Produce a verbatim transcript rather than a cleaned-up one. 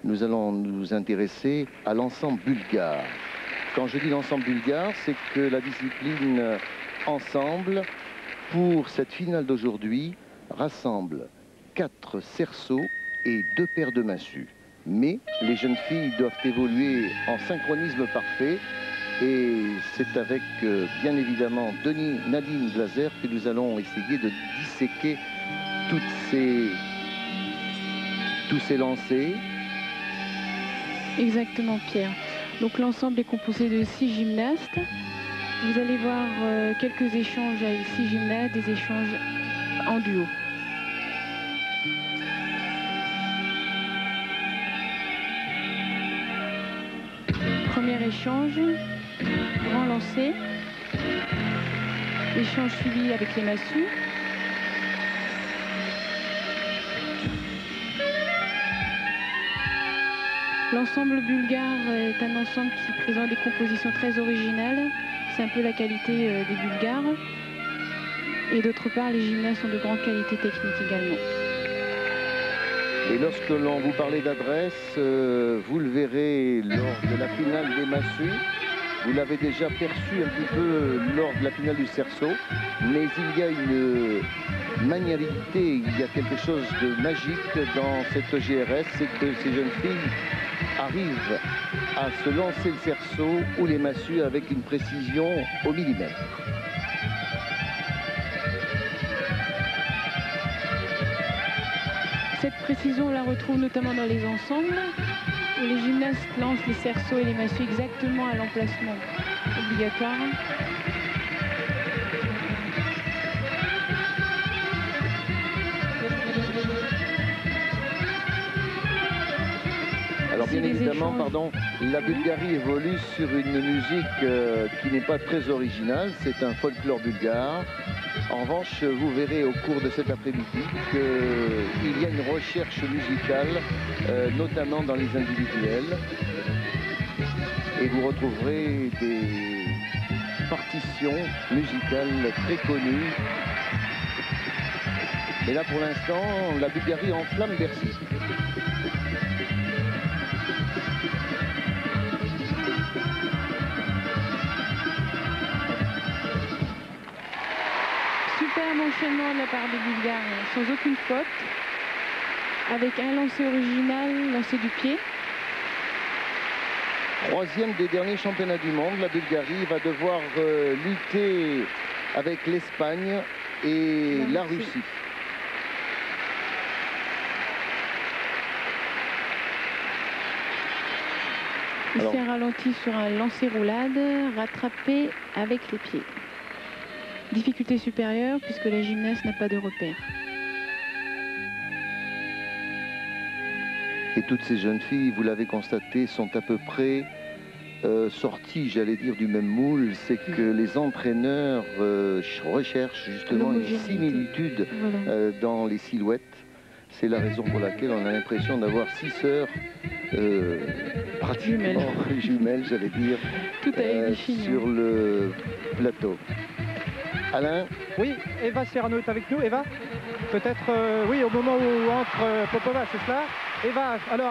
nous allons nous intéresser à l'ensemble bulgare. Quand je dis l'ensemble bulgare, c'est que la discipline ensemble, pour cette finale d'aujourd'hui, rassemble quatre cerceaux et deux paires de massues. Mais les jeunes filles doivent évoluer en synchronisme parfait. Et c'est avec, euh, bien évidemment, Denis Nadine Blazer que nous allons essayer de disséquer toutes ces, tous ces lancers. Exactement, Pierre. Donc l'ensemble est composé de six gymnastes. Vous allez voir euh, quelques échanges avec six gymnastes, des échanges en duo. Premier échange, grand lancer. Échange suivi avec les massues. L'ensemble bulgare est un ensemble qui présente des compositions très originales. C'est un peu la qualité euh, des Bulgares. Et d'autre part, les gymnastes ont de grandes qualités techniques également. Et lorsque l'on vous parlait d'adresse, euh, vous le verrez lors de la finale des massues. Vous l'avez déjà perçu un petit peu lors de la finale du cerceau. Mais il y a une maniabilité, il y a quelque chose de magique dans cette G R S, c'est que ces jeunes filles arrivent à se lancer le cerceau ou les massues avec une précision au millimètre. Cette précision, on la retrouve notamment dans les ensembles, où les gymnastes lancent les cerceaux et les massues exactement à l'emplacement obligatoire. Alors bien évidemment, pardon, la Bulgarie évolue sur une musique euh, qui n'est pas très originale, c'est un folklore bulgare. En revanche, vous verrez au cours de cet après-midi qu'il y a une recherche musicale, euh, notamment dans les individuels. Et vous retrouverez des partitions musicales très connues. Et là, pour l'instant, la Bulgarie enflamme Bercy. Superbe enchaînement de la part des Bulgares, sans aucune faute, avec un lancer original, lancer du pied. Troisième des derniers championnats du monde, la Bulgarie va devoir euh, lutter avec l'Espagne et la Russie. Il s'est ralenti sur un lancer roulade, rattrapé avec les pieds. Difficulté supérieure puisque la gymnaste n'a pas de repère. Et toutes ces jeunes filles, vous l'avez constaté, sont à peu près euh, sorties, j'allais dire, du même moule. C'est que les entraîneurs euh, recherchent justement une similitude voilà. euh, dans les silhouettes. C'est la raison pour laquelle on a l'impression d'avoir six sœurs euh, pratiquement jumelles, jumelles j'allais dire, Tout euh, sur le plateau. Alain? Oui, Eva Serrano est avec nous. Eva, peut-être, euh, oui, au moment où entre euh, Popova, c'est cela? Eva, alors...